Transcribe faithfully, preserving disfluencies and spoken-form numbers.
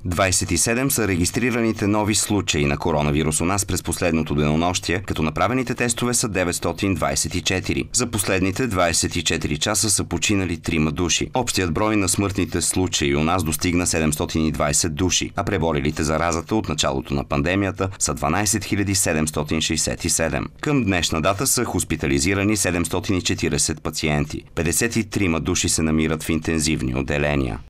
двадесет и седем са регистрираните нови случаи на коронавирус у нас през последното денонощие, като направените тестове са деветстотин двадесет и четири. За последните двадесет и четири часа са починали трима души. Общият брой на смъртните случаи у нас достигна седемстотин и двадесет души, а преборилите заразата от началото на пандемията са дванадесет хиляди седемстотин шестдесет и седем. Към днешна дата са хоспитализирани седемстотин и четиридесет пациенти. петдесет и трима души се намират в интензивни отделения.